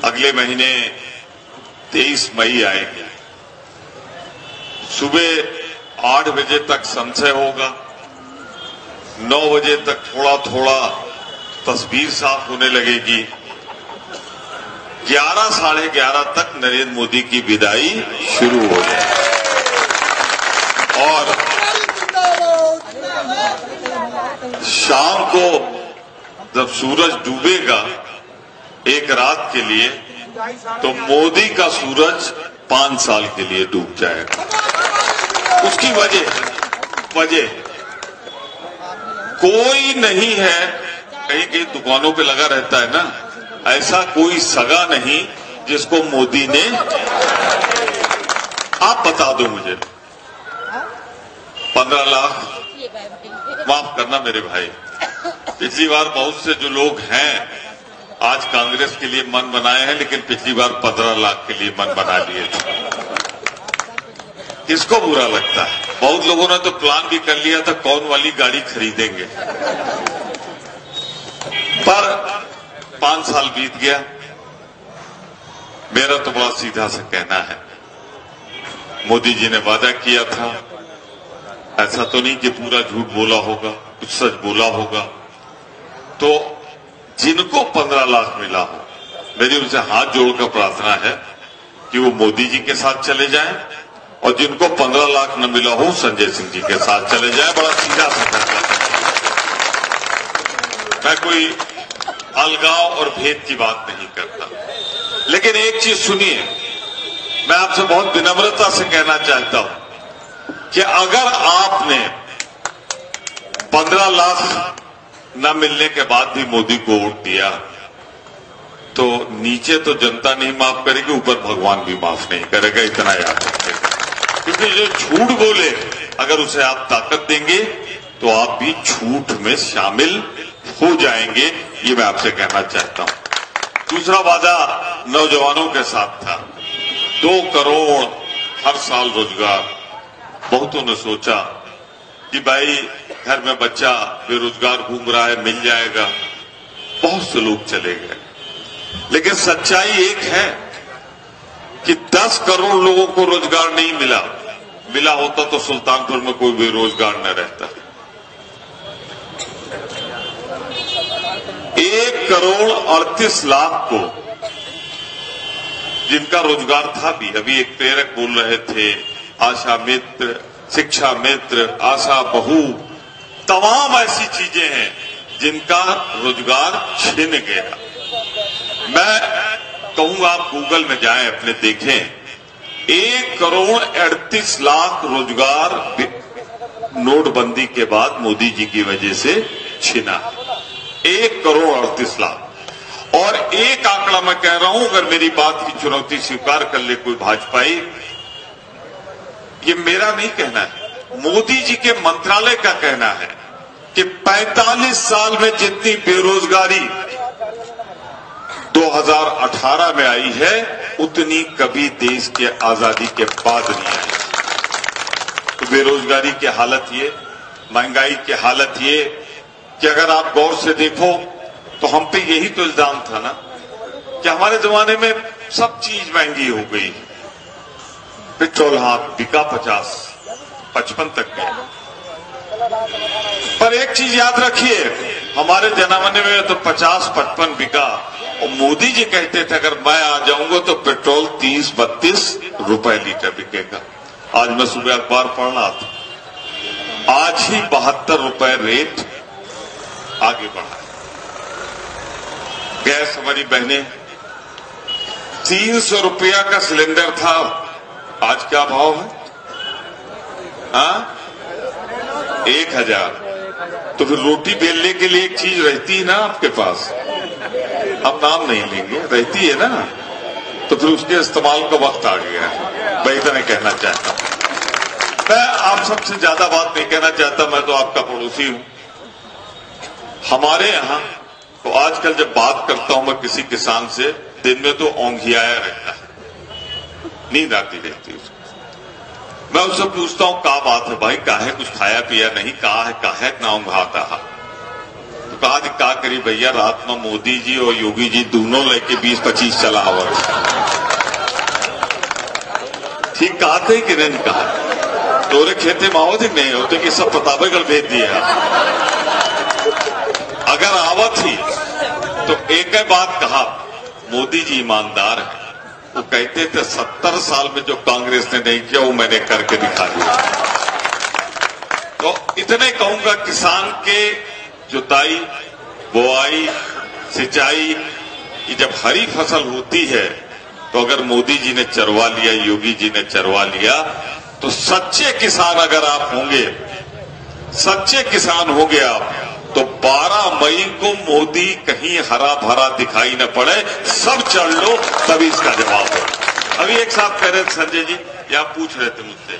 अगले महीने 23 मई आएगी। सुबह 8 बजे तक संशय होगा, 9 बजे तक थोड़ा थोड़ा तस्वीर साफ होने लगेगी, 11 साढ़े 11 तक नरेंद्र मोदी की विदाई शुरू हो जाएगी। और शाम को जब सूरज डूबेगा एक रात के लिए, तो मोदी का सूरज 5 साल के लिए डूब जाएगा। उसकी वजह कोई नहीं है, कहीं कहीं दुकानों पे लगा रहता है ना, ऐसा कोई सगा नहीं जिसको मोदी ने, आप बता दो मुझे, 15 लाख, माफ करना मेरे भाई, पिछली बार बहुत से जो लोग हैं आज कांग्रेस के लिए मन बनाए हैं, लेकिन पिछली बार 15 लाख के लिए मन बना लिए थे। किसको बुरा लगता है? बहुत लोगों ने तो प्लान भी कर लिया था कौन वाली गाड़ी खरीदेंगे, पर 5 साल बीत गया। मेरा तो बड़ा सीधा सा कहना है, मोदी जी ने वादा किया था, ऐसा तो नहीं कि पूरा झूठ बोला होगा, कुछ सच बोला होगा। तो जिनको 15 लाख मिला हो, मेरी उनसे हाथ जोड़कर प्रार्थना है कि वो मोदी जी के साथ चले जाएं, और जिनको 15 लाख न मिला हो संजय सिंह जी के साथ चले जाएं। बड़ा सीधा सा फैसला है। मैं कोई अलगाव और भेद की बात नहीं करता, लेकिन एक चीज सुनिए, मैं आपसे बहुत विनम्रता से कहना चाहता हूं कि अगर आपने 15 लाख न मिलने के बाद भी मोदी को वोट दिया, तो नीचे तो जनता नहीं माफ करेगी, ऊपर भगवान भी माफ नहीं करेगा, इतना याद रखिएगा। क्योंकि जो झूठ बोले, अगर उसे आप ताकत देंगे तो आप भी झूठ में शामिल हो जाएंगे, ये मैं आपसे कहना चाहता हूं। दूसरा वादा नौजवानों के साथ था, 2 करोड़ हर साल रोजगार। बहुतों ने सोचा कि भाई घर में बच्चा बेरोजगार घूम रहा है, मिल जाएगा, बहुत से लोग चले गए। लेकिन सच्चाई एक है कि 10 करोड़ लोगों को रोजगार नहीं मिला। मिला होता तो सुल्तानपुर में कोई बेरोजगार न रहता। 1 करोड़ 38 लाख को जिनका रोजगार था भी, अभी एक प्रेरक बोल रहे थे, आशा मित्र, शिक्षा मित्र, आशा बहू, तमाम ऐसी चीजें हैं जिनका रोजगार छिन गया। मैं कहूंगा आप गूगल में जाएं, अपने देखें, 1 करोड़ 38 लाख रोजगार नोटबंदी के बाद मोदी जी की वजह से छिना। 1 करोड़ 38 लाख। और एक आंकड़ा मैं कह रहा हूं, अगर मेरी बात की चुनौती स्वीकार कर ले कोई भाजपाई, ये मेरा नहीं कहना है, मोदी जी के मंत्रालय का कहना है कि 45 साल में जितनी बेरोजगारी 2018 में आई है, उतनी कभी देश के आजादी के बाद नहीं आई। तो बेरोजगारी की हालत ये, महंगाई की हालत ये कि अगर आप गौर से देखो तो हम पे यही तो इल्जाम था ना कि हमारे जमाने में सब चीज महंगी हो गई। पेट्रोल बिका 50-55 तक गया। पर एक चीज याद रखिए, हमारे जमाने में तो 50-55 बिका, और मोदी जी कहते थे अगर मैं आ जाऊंगा तो पेट्रोल 30-32 रुपए लीटर बिकेगा। आज मैं सुबह अखबार पढ़ रहा था, आज ही 72 रुपए रेट आगे बढ़ा। गैस हमारी बहनें 300 रुपया का सिलेंडर था, आज क्या भाव है? 1000। तो फिर रोटी बेलने के लिए एक चीज रहती है ना आपके पास, हम नाम नहीं लेंगे, रहती है ना, तो फिर उसके इस्तेमाल का वक्त आ गया है। मैं इतना कहना चाहता हूं। मैं आप सबसे ज्यादा बात नहीं कहना चाहता, मैं तो आपका पड़ोसी हूं। हमारे यहां तो आजकल जब बात करता हूं मैं किसी किसान से, दिन में तो औंधियाया रहता है, नींद आती रहती है उसको। मैं उससे पूछता हूं क्या बात है भाई, काहे कुछ खाया पिया नहीं, कहा है ना औंघाता है? कहा का करी भैया, रात में मोदी जी और योगी जी दोनों लेके 20-25 चला हुआ। ठीक कहा थे कि नहीं कहा? तोरे खेते में आवत ही नहीं होते कि सब पताबेगढ़ भेज दिया। अगर आवत ही तो एक ही बात कहा, मोदी जी ईमानदार है। वो कहते थे 70 साल में जो कांग्रेस ने नहीं किया वो मैंने करके दिखा दिया। तो इतने कहूंगा, किसान के जुताई, बोआई, सिंचाई की जब हरी फसल होती है तो अगर मोदी जी ने चरवा लिया, योगी जी ने चरवा लिया, तो सच्चे किसान अगर आप होंगे, सच्चे किसान होंगे आप, तो 12 मई को मोदी कहीं हरा भरा दिखाई न पड़े, सब चढ़ लो, तभी इसका जवाब हो। अभी एक साहब कह रहे थे, संजय जी, या पूछ रहे थे मुझसे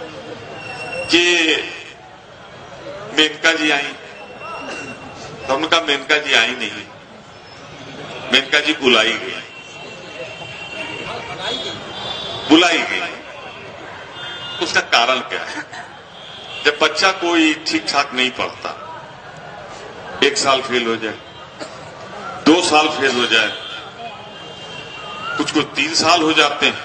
कि मेनका जी आई, तो हमने कहा मेनका जी आई नहीं, मेनका जी बुलाई गई। उसका कारण क्या है? जब बच्चा कोई ठीक ठाक नहीं पढ़ता, 1 साल फेल हो जाए, 2 साल फेल हो जाए, कुछ 3 साल हो जाते हैं,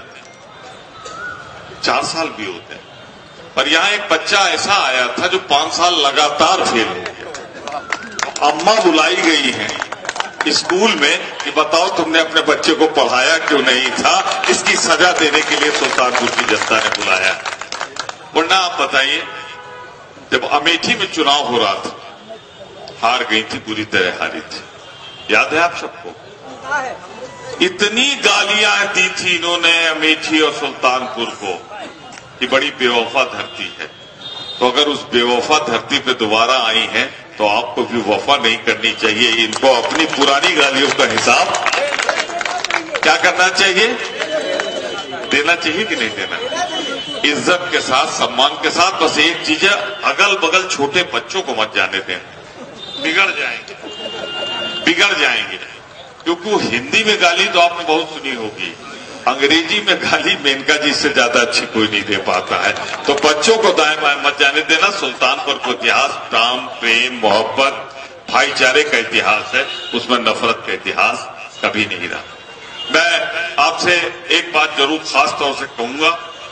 4 साल भी होते हैं। पर यहां एक बच्चा ऐसा आया था जो 5 साल लगातार फेल हो गया। अम्मा बुलाई गई है स्कूल में कि बताओ तुमने अपने बच्चे को पढ़ाया क्यों नहीं था, इसकी सजा देने के लिए सुल्तानपुर की जनता ने बुलाया। वरना आप बताइए, जब अमेठी में चुनाव हो रहा था, हार गई थी, पूरी तरह हारी थी, याद है आप सबको? इतनी गालियां दी थी इन्होंने अमेठी और सुल्तानपुर को कि बड़ी बेवफा धरती है। तो अगर उस बेवफा धरती पे दोबारा आई है तो आपको भी वफा नहीं करनी चाहिए। इनको अपनी पुरानी गालियों का हिसाब क्या करना चाहिए? देना चाहिए कि नहीं देना? इज्जत के साथ, सम्मान के साथ। बस एक चीज है, अगल बगल छोटे बच्चों को मत जाने दें, बिगड़ जाएंगे। क्योंकि वो हिंदी में गाली तो आपने बहुत सुनी होगी, अंग्रेजी में गाली मेनका जी से ज्यादा अच्छी कोई नहीं दे पाता है। तो बच्चों को दाएं बाएं मत जाने देना। सुल्तानपुर का इतिहास प्राण, प्रेम, मोहब्बत, भाईचारे का इतिहास है, उसमें नफरत का इतिहास कभी नहीं रहा। मैं आपसे एक बात जरूर खास तौर से कहूंगा,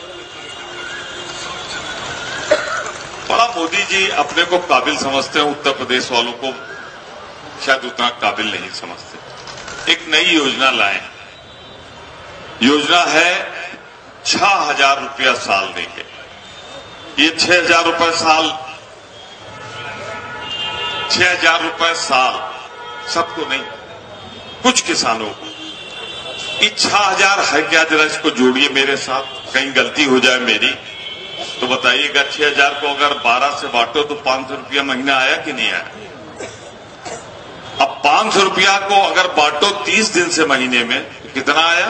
बड़ा मोदी जी अपने को काबिल समझते हैं, उत्तर प्रदेश वालों को शायद उतना काबिल नहीं समझते। एक नई योजना लाए, योजना है 6,000 रुपया साल देंगे। ये 6,000 रुपये साल, 6,000 रुपये साल सबको नहीं, कुछ किसानों को। ये 6,000 है क्या? जरा इसको जोड़िए मेरे साथ, कहीं गलती हो जाए मेरी तो बताइएगा। 6,000 को अगर 12 से बांटो तो 500 रुपया महीना आया कि नहीं आया? अब 500 रुपया को अगर बांटो 30 दिन से महीने में तो कितना आया?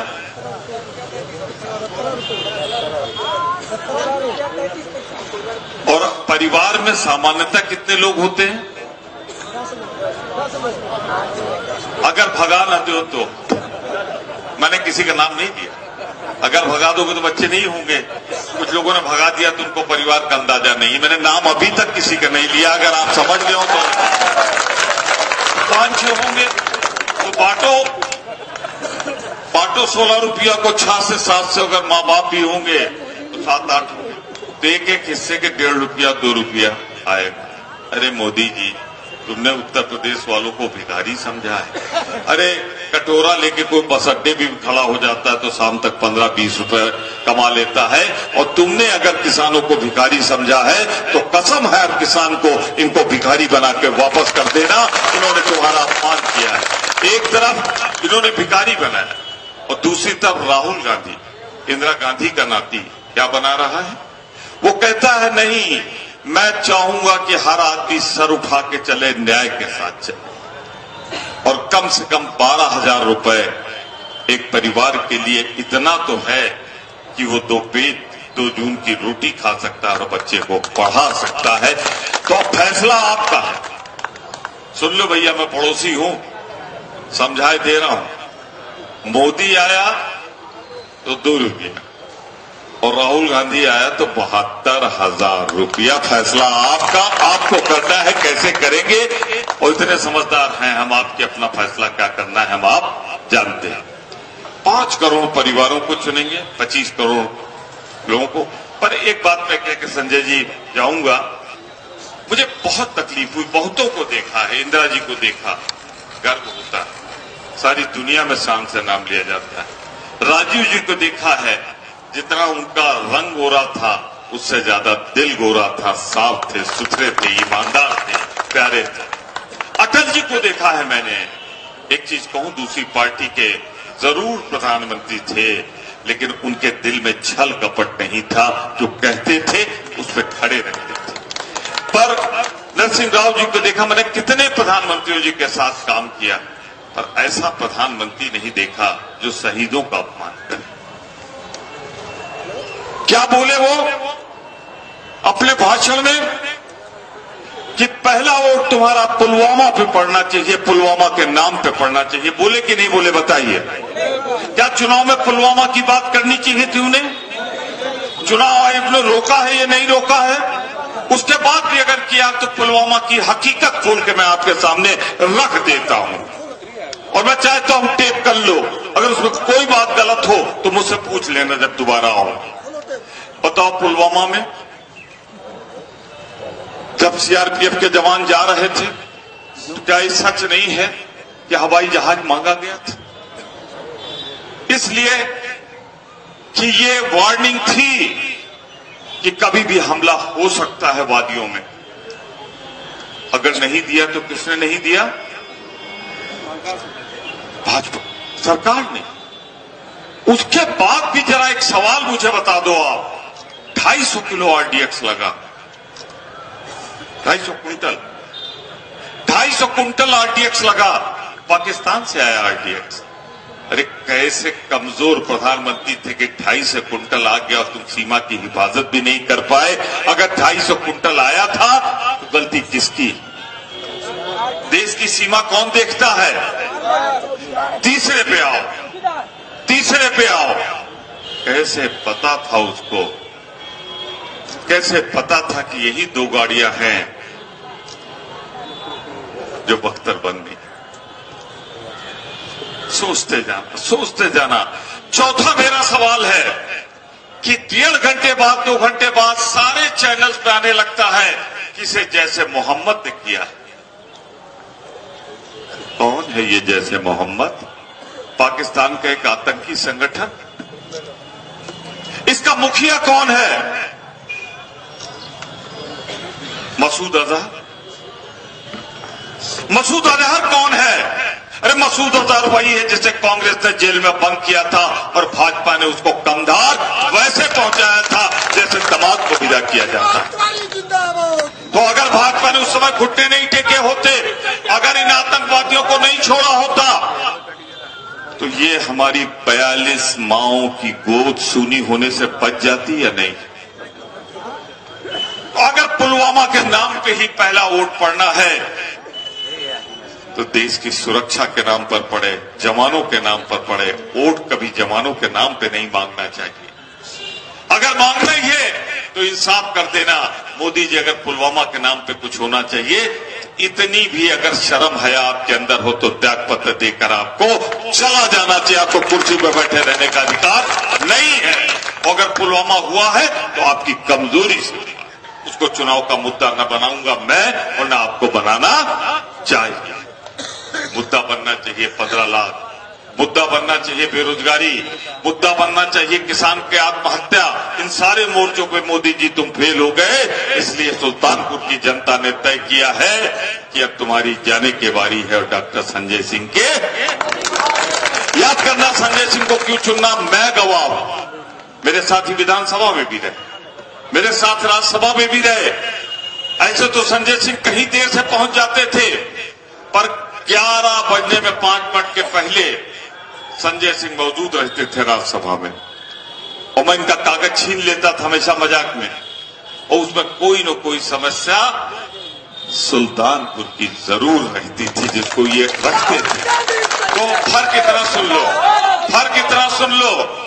और परिवार में सामान्यतः कितने लोग होते हैं? अगर भगा न दो तो, मैंने किसी का नाम नहीं दिया, अगर भगा दोगे तो बच्चे नहीं होंगे। कुछ लोगों ने भगा दिया तो उनको परिवार का अंदाजा नहीं। मैंने नाम अभी तक किसी का नहीं लिया, अगर आप समझ गए हो तो 5-6 होंगे तो बांटो 16 रुपया को 6 से 7 से। अगर माँ बाप भी होंगे तो 7-8 होंगे, तो एक हिस्से के 1.5 रुपया 2 रुपया आएगा। अरे मोदी जी, तुमने उत्तर प्रदेश वालों को भिखारी समझा है? अरे कटोरा लेके कोई बस अड्डे भी खड़ा हो जाता है तो शाम तक 15-20 रुपए कमा लेता है, और तुमने अगर किसानों को भिखारी समझा है तो कसम है अब किसान को इनको भिखारी बना के वापस कर देना। इन्होंने तुम्हारा अपमान किया है। एक तरफ इन्होंने भिखारी बनाया और दूसरी तरफ राहुल गांधी, इंदिरा गांधी का नाती, क्या बना रहा है? वो कहता है नहीं, मैं चाहूंगा कि हर आदमी सर उठा के चले, न्याय के साथ चले, और कम से कम 12,000 रुपए एक परिवार के लिए इतना तो है कि वो 2 जून की रोटी खा सकता है और बच्चे को पढ़ा सकता है। तो फैसला आपका है। सुन लो भैया, मैं पड़ोसी हूं, समझाए दे रहा हूं। मोदी आया तो 2 रुपये और राहुल गांधी आया तो 72,000 रुपया। फैसला आपका, आपको करना है, कैसे करेंगे। और इतने समझदार हैं हम, आपके अपना फैसला क्या करना है हम आप जानते हैं। 5 करोड़ परिवारों को चुनेंगे, 25 करोड़ लोगों को। पर एक बात मैं कह के संजय जी जाऊंगा, मुझे बहुत तकलीफ हुई, बहुतों को देखा है, इंदिरा जी को देखा, गर्व होता है, सारी दुनिया में शान से नाम लिया जाता है। राजीव जी को देखा है, जितना उनका रंग गोरा था उससे ज्यादा दिल गोरा था, साफ थे, सुथरे थे, ईमानदार थे, प्यारे थे। अटल जी को देखा है मैंने, एक चीज कहूं, दूसरी पार्टी के जरूर प्रधानमंत्री थे, लेकिन उनके दिल में छल कपट नहीं था, जो कहते थे उस पर खड़े रहते थे। पर नरसिंह राव जी को देखा मैंने, कितने प्रधानमंत्रियों जी के साथ काम किया, पर ऐसा प्रधानमंत्री नहीं देखा जो शहीदों का अपमान करे। क्या बोले वो अपने भाषण में कि पहला वोट तुम्हारा पुलवामा पे पड़ना चाहिए, पुलवामा के नाम पे पड़ना चाहिए। बोले कि नहीं बोले बताइए? क्या चुनाव में पुलवामा की बात करनी चाहिए थी उन्हें? चुनाव आयोग ने रोका है या नहीं रोका है? उसके बाद भी अगर किया तो पुलवामा की हकीकत खोल के मैं आपके सामने रख देता हूं, और मैं चाहता हूं टेप कर लो, अगर उसमें कोई बात गलत हो तो मुझसे पूछ लेना जब दोबारा आओ। बताओ, पुलवामा में जब सीआरपीएफ के जवान जा रहे थे तो क्या ये सच नहीं है कि हवाई जहाज मांगा गया था? इसलिए कि ये वार्निंग थी कि कभी भी हमला हो सकता है वादियों में। अगर नहीं दिया तो किसने नहीं दिया? भाजपा सरकार ने। उसके बाद भी जरा एक सवाल मुझे बता दो आप, 250 किलो आरडीएक्स लगा, 250 क्विंटल, 250 क्विंटल आरडीएक्स लगा, पाकिस्तान से आया आरडीएक्स। अरे कैसे कमजोर प्रधानमंत्री थे कि 250 क्विंटल आ गया और तुम सीमा की हिफाजत भी नहीं कर पाए। अगर 250 क्विंटल आया था तो गलती किसकी? देश की सीमा कौन देखता है? तीसरे पे आओ, तीसरे पे आओ। कैसे पता था उसको, कैसे पता था कि यही 2 गाड़ियां हैं जो बख्तर बन गई? सोचते जाना, सोचते जाना। चौथा मेरा सवाल है कि 1.5 घंटे बाद, 2 घंटे बाद सारे चैनल्स पे आने लगता है किसे जैसे मोहम्मद ने किया। कौन है ये जैसे मोहम्मद? पाकिस्तान का एक आतंकी संगठन। इसका मुखिया कौन है? मसूद अजहर। मसूद अजहर कौन है? अरे मसूद अजहर वही है जिसे कांग्रेस ने जेल में बंद किया था और भाजपा ने उसको कंधार वैसे पहुंचाया था जैसे दामाद को विदा किया जाता है। तो अगर भाजपा ने उस समय घुटने नहीं टेके होते, अगर इन आतंकवादियों को नहीं छोड़ा होता, तो ये हमारी 42 माओं की गोद सूनी होने से बच जाती या नहीं? अगर पुलवामा के नाम पे ही पहला वोट पड़ना है तो देश की सुरक्षा के नाम पर पड़े, जवानों के नाम पर पड़े। वोट कभी जवानों के नाम पे नहीं मांगना चाहिए। अगर मांगना ही है तो इंसाफ कर देना। मोदी जी, अगर पुलवामा के नाम पे कुछ होना चाहिए, इतनी भी अगर शर्म है आपके अंदर हो तो त्याग पत्र देकर आपको चला जाना चाहिए। आपको कुर्सी पर बैठे रहने का अधिकार नहीं है। अगर पुलवामा हुआ है तो आपकी कमजोरी से उसको चुनाव का मुद्दा न बनाऊंगा मैं, और न आपको बनाना चाहिए। मुद्दा बनना चाहिए 15 लाख, मुद्दा बनना चाहिए बेरोजगारी, मुद्दा बनना चाहिए किसान के आत्महत्या। इन सारे मोर्चों पे मोदी जी तुम फेल हो गए, इसलिए सुल्तानपुर की जनता ने तय किया है कि अब तुम्हारी जाने की बारी है। और डॉक्टर संजय सिंह के याद करना, संजय सिंह को क्यों चुनना? मैं गवाह हूं। मेरे साथी विधानसभा में भी रहे, मेरे साथ राज्यसभा में भी रहे। ऐसे तो संजय सिंह कहीं देर से पहुंच जाते थे, पर 11 बजने में 5 मिनट के पहले संजय सिंह मौजूद रहते थे राज्यसभा में, और मैं इनका कागज छीन लेता था हमेशा मजाक में, और उसमें कोई न कोई समस्या सुल्तानपुर की जरूर रहती थी जिसको ये रखते थे। तो फर्क इतना सुन लो, फर्क इतना सुन लो,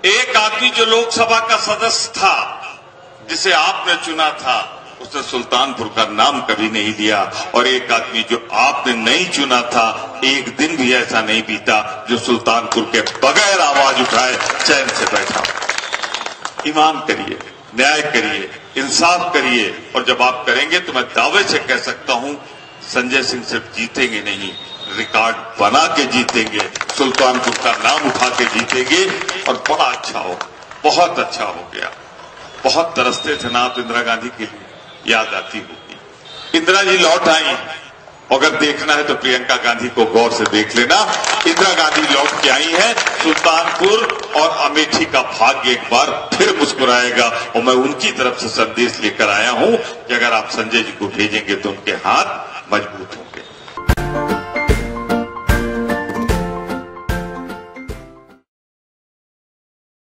एक आदमी जो लोकसभा का सदस्य था, जिसे आपने चुना था, उसने सुल्तानपुर का नाम कभी नहीं लिया, और एक आदमी जो आपने नहीं चुना था, एक दिन भी ऐसा नहीं बीता जो सुल्तानपुर के बगैर आवाज उठाए चैन से बैठा। ईमान करिए, न्याय करिए, इंसाफ करिए, और जब आप करेंगे तो मैं दावे से कह सकता हूं संजय सिंह सिर्फ जीतेंगे नहीं, रिकॉर्ड बना के जीतेंगे, सुल्तानपुर का नाम उठा के जीतेंगे, और बड़ा अच्छा हो, बहुत अच्छा हो गया। बहुत तरसते थे ना आप इंदिरा गांधी के लिए, याद आती होगी। इंदिरा जी लौट आई, अगर देखना है तो प्रियंका गांधी को गौर से देख लेना। इंदिरा गांधी लौट के आई है, सुल्तानपुर और अमेठी का भाग्य एक बार फिर मुस्कुराएगा, और मैं उनकी तरफ से संदेश लेकर आया हूं कि अगर आप संजय जी को भेजेंगे तो उनके हाथ मजबूत होंगे।